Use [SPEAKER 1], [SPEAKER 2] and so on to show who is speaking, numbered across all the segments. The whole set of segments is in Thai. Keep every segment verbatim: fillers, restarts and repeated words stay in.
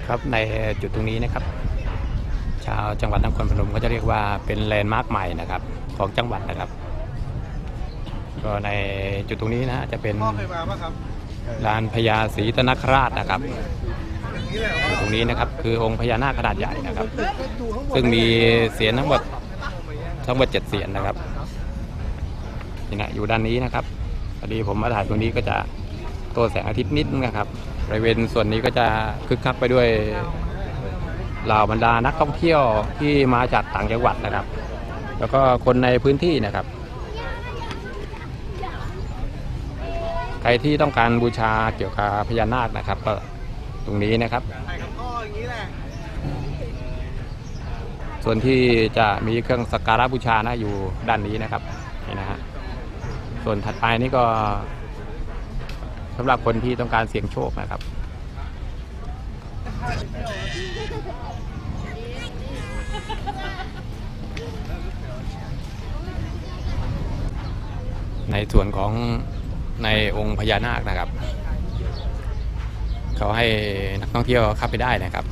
[SPEAKER 1] ครับในจุดตรงนี้นะครับชาวจังหวัดนครพนมก็จะเรียกว่าเป็นแลนด์มาร์คใหม่นะครับของจังหวัดนะครับก็ในจุดตรงนี้นะจะเป็นลานพญาศรีตนคราชนะครับจุดตรงนี้นะครับคือองค์พญานาคขนาดใหญ่นะครับซึ่งมีเสียนทั้งหมดทั้งหมดเจ็ดเสียนนะครับนี่นะอยู่ด้านนี้นะครับพอดีผมมาถ่ายตรงนี้ก็จะโต้แสงอาทิตย์นิดนะครับบริเวณส่วนนี้ก็จะคึกคักไปด้วยเหล่าบรรดานักท่องเที่ยวที่มาจากต่างจังหวัดนะครับแล้วก็คนในพื้นที่นะครับใครที่ต้องการบูชาเกี่ยวกับพญานาคนะครับก็ตรงนี้นะครับส่วนที่จะมีเครื่องสักการะบูชานะอยู่ด้านนี้นะครับนี่นะฮะส่วนถัดไปนี่ก็สำหรับคนที่ต้องการเสี่ยงโชคนะครับในส่วนของในองค์พญานาคนะครับเขาให้นักท่องเที่ยวเข้าไปได้นะครับ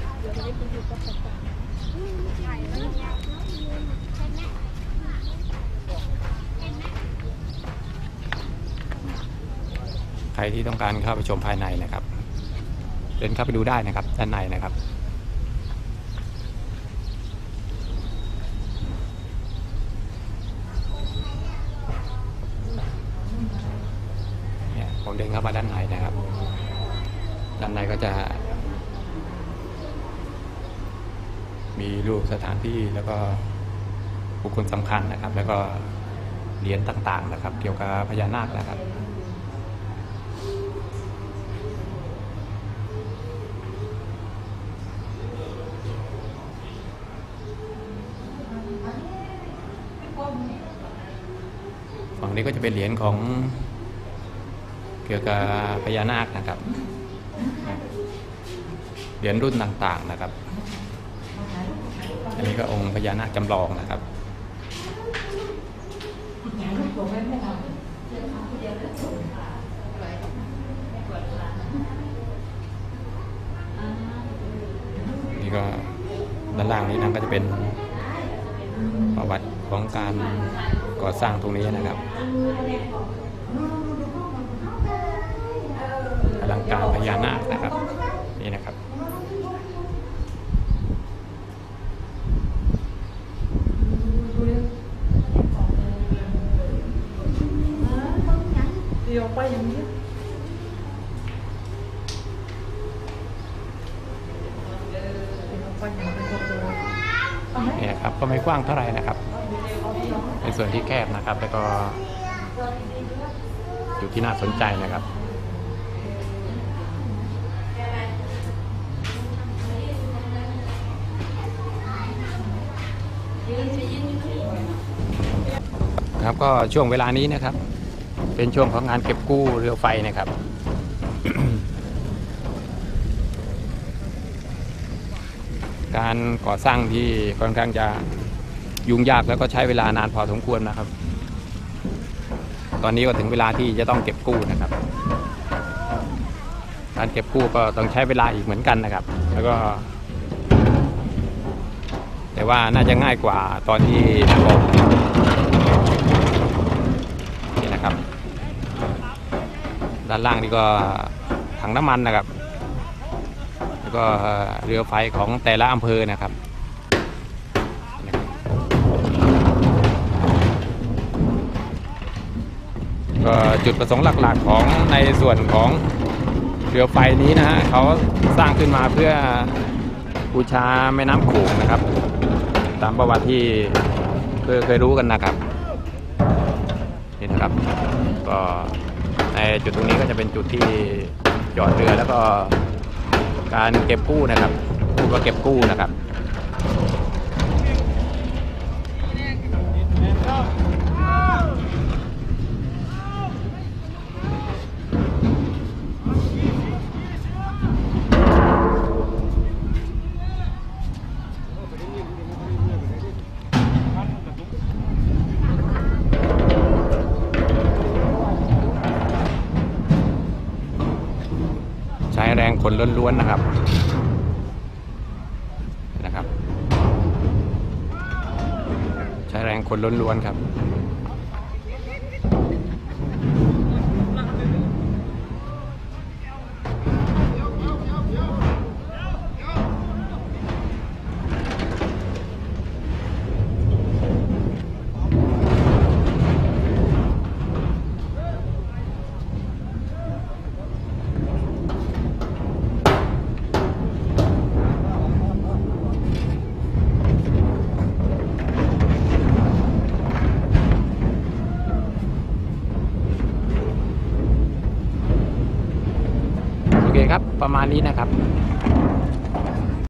[SPEAKER 1] ใครที่ต้องการเข้าไปชมภายในนะครับเดินเข้าไปดูได้นะครับด้านในนะครับเนี่ยผมเดินเข้ามาด้านในนะครับด้านในก็จะมีรูปสถานที่แล้วก็บุคคลสำคัญนะครับแล้วก็เหรียญต่างๆนะครับเกี่ยวกับพญานาคนะครับฝั่งนี้ก็จะเป็นเหรียญของเกี่ยวกับพญานาคนะครับเหรียญรุ่นต่างๆนะครับอันนี้ก็องค์พญานาคจำลองนะครับนี่ก็ด้านล่างนี้นั่นก็จะเป็นประวัติของการก่อสร้างตรงนี้นะครับอลังการพญานาคนะครับนี่นะครับเนี่ยครับก็ไม่กว้างเท่าไหร่นะครับในส่วนที่แคบนะครับแล้วก็อยู่ที่น่าสนใจนะครับครับก็ช่วงเวลานี้นะครับเป็นช่วงของงานเก็บกู้เรือไฟนะครับ การก่อสร้างที่ค่อนข้างจะยุ่งยากแล้วก็ใช้เวลานานพอสมควรนะครับตอนนี้ก็ถึงเวลาที่จะต้องเก็บกู้นะครับการเก็บกู้ก็ต้องใช้เวลาอีกเหมือนกันนะครับแล้วก็แต่ว่าน่าจะง่ายกว่าตอนที่บอกนี่นะครับด้านล่างนี่ก็ถังน้ำมันนะครับแล้วก็เรือไฟของแต่ละอำเภอนะครับก็จุดประสงค์หลักๆของในส่วนของเรือไฟนี้นะฮะเขาสร้างขึ้นมาเพื่อบูชาแม่น้ำโขงนะครับตามประวัติที่เคยเคยรู้กันนะครับนี่นะครับก็ในจุดตรงนี้ก็จะเป็นจุดที่จอดเรือแล้วก็การเก็บกู้นะครับพูดว่าเก็บกู้นะครับใช้แรงคนล้วนๆนะครับคนล้วนๆครับโอเคครับประมาณนี้นะครับ